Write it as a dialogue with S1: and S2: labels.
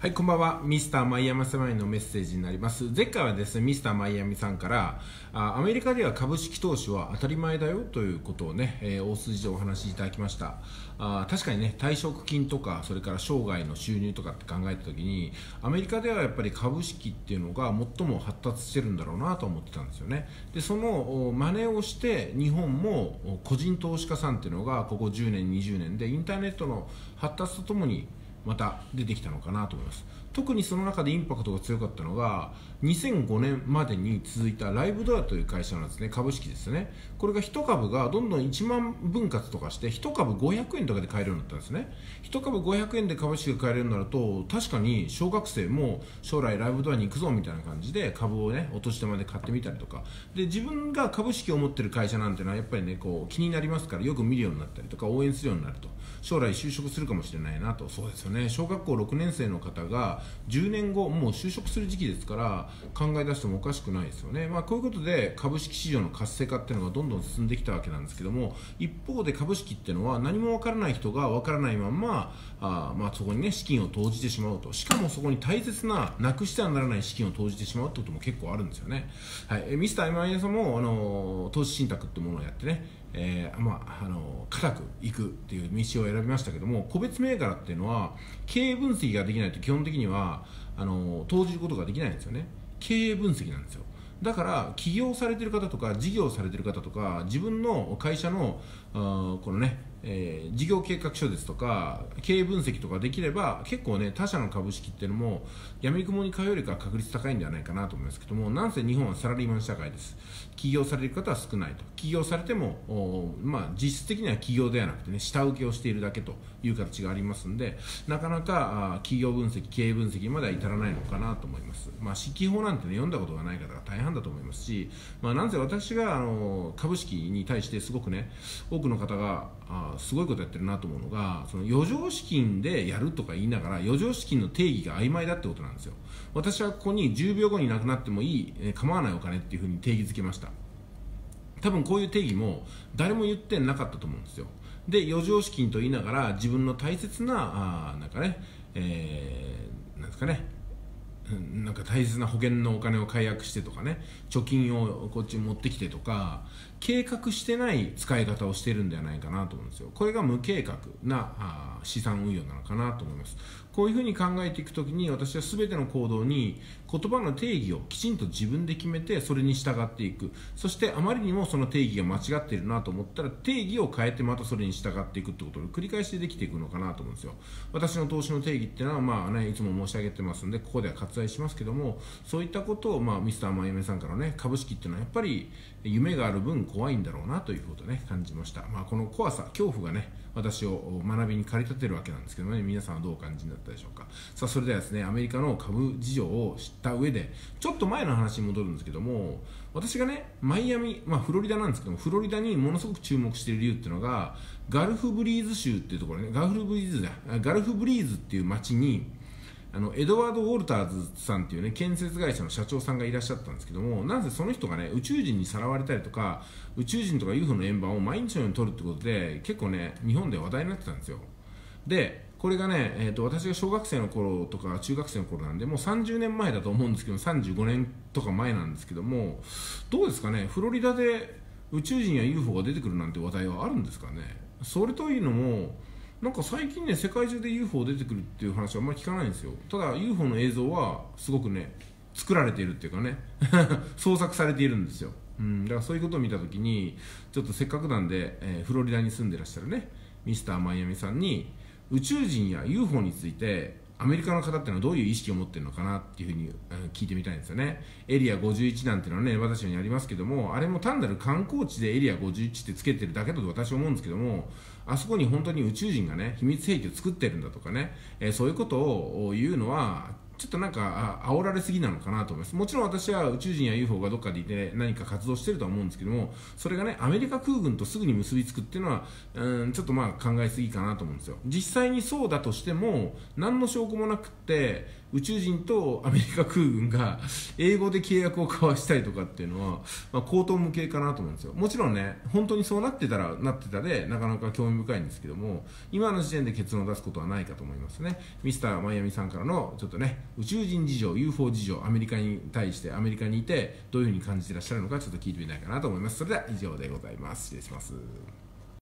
S1: はい、こんばんは。ミスターマイアミ様へのメッセージになります。前回はですね、ミスターマイアミさんから、アメリカでは株式投資は当たり前だよということをね、大筋でお話しいただきました。確かにね、退職金とか、それから生涯の収入とかって考えたときに、アメリカではやっぱり株式っていうのが最も発達してるんだろうなと思ってたんですよね。で、その真似をして、日本も個人投資家さんっていうのが、ここ10年、20年でインターネットの発達とともに、また出てきたのかなと思います。特にその中でインパクトが強かったのが2005年までに続いたライブドアという会社なんですね。株式ですね。これが1株がどんどん1万分割とかして1株500円とかで買えるようになったんですね。1株500円で株式が買えるようになると、確かに小学生も将来ライブドアに行くぞみたいな感じで株をね、お年玉で買ってみたりとかで、自分が株式を持ってる会社なんていうのはやっぱりね、こう気になりますから、よく見るようになったりとか応援するようになると、将来就職するかもしれないなと。そうですよね。小学校6年生の方が10年後もう就職する時期ですから、考え出してもおかしくないですよね。こういうことで株式市場の活性化っていうのがどんどん進んできたわけなんですけども、一方で株式っていうのは何もわからない人がわからないままそこにね、資金を投じてしまうと。しかもそこに大切ななくしてはならない資金を投じてしまうってことも結構あるんですよね。はい、ミスター MIA さんも投資信託ってものをやってね、固くいくっていう道を選びましたけども、個別銘柄っていうのは経営分析ができないと基本的には投じることができないんですよね。経営分析なんですよ。だから起業されている方とか事業されている方とか、自分の会社のこのね、事業計画書ですとか経営分析とかできれば、結構ね、他社の株式っていうのも闇雲に買うよりか確率高いんではないかなと思いますけども、なんせ日本はサラリーマン社会です。起業される方は少ないと。起業されても実質的には起業ではなくてね、下請けをしているだけという形がありますので、なかなか企業分析経営分析までは至らないのかなと思います。指揮法なんてね、読んだことがない方が大半だと思いますし、なんせ私が株式に対してすごくね、多くの方がすごいことやってるなと思うのが、その余剰資金でやるとか言いながら余剰資金の定義が曖昧だってことなんですよ。私はここに10秒後になくなってもいい、構わないお金っていうふうに定義づけました。多分こういう定義も誰も言ってなかったと思うんですよ。で、余剰資金と言いながら自分の大切ななんですかね、なんか大切な保険のお金を解約してとかね、貯金をこっちに持ってきてとか、計画してない使い方をしているんではないかなと思うんですよ。これが無計画な資産運用なのかなと思います。こういうふうに考えていくときに、私は全ての行動に言葉の定義をきちんと自分で決めて、それに従っていく。そしてあまりにもその定義が間違っているなと思ったら、定義を変えてまたそれに従っていくってことを繰り返しできていくのかなと思うんですよ。私の投資の定義っていうのはいつも申し上げてますので、ここでは割愛しますけども、そういったことをミスターマイアミさんからね、株式っていうのはやっぱり夢がある分怖いんだろうなということをね、感じました。この怖さ、恐怖がね、私を学びに駆り立てるわけなんですけどね、皆さんはどうお感じになったでしょうか。さあ、それではですね、アメリカの株事情を知った上で、ちょっと前の話に戻るんですけども、私がね、マイアミ、フロリダなんですけども、フロリダにものすごく注目している理由っていうのが、ガルフブリーズ州っていうところね、ガルフブリーズっていう町に、エドワード・ウォルターズさんっていうね、建設会社の社長さんがいらっしゃったんですけども、なぜその人がね、宇宙人にさらわれたりとか、宇宙人とか UFO の円盤を毎日のように取るってことで、結構ね、日本で話題になってたんですよ。で、これがね、私が小学生の頃とか中学生の頃なんで、もう30年前だと思うんですけど、35年とか前なんですけども、どうですかね、フロリダで宇宙人や UFO が出てくるなんて話題はあるんですかね。それというのも、なんか最近ね、世界中で UFO 出てくるっていう話はあんまり聞かないんですよ。ただ UFO の映像はすごくね、作られているっていうかね創作されているんですよ。だからそういうことを見たときに、ちょっとせっかくなんで、フロリダに住んでらっしゃるね、ミスターマイアミさんに宇宙人や UFO についてアメリカの方ってのはどういう意識を持っているのかなっていうふうに聞いてみたいんですよね。エリア51なんていうのはね、私にありますけども、あれも単なる観光地でエリア51ってつけてるだけだと私は思うんですけども、あそこに本当に宇宙人がね、秘密兵器を作ってるんだとかね、そういうことを言うのはちょっとなんか煽られすぎなのかなと思います。もちろん私は宇宙人や UFO がどっかでいて何か活動してるとは思うんですけども、それがねアメリカ空軍とすぐに結びつくっていうのはちょっと考えすぎかなと思うんですよ。実際にそうだとしても何の証拠もなくって宇宙人とアメリカ空軍が英語で契約を交わしたりとかっていうのは、口頭無形かなと思うんですよ。もちろんね本当にそうなってたらなってたでなかなか興味深いんですけども、今の時点で結論を出すことはないかと思いますね。ミスターマイアミさんからのちょっとね宇宙人事情 UFO 事情、アメリカに対してアメリカにいてどういうふうに感じていらっしゃるのかちょっと聞いてみたいかなと思います。それでは以上でございます。失礼します。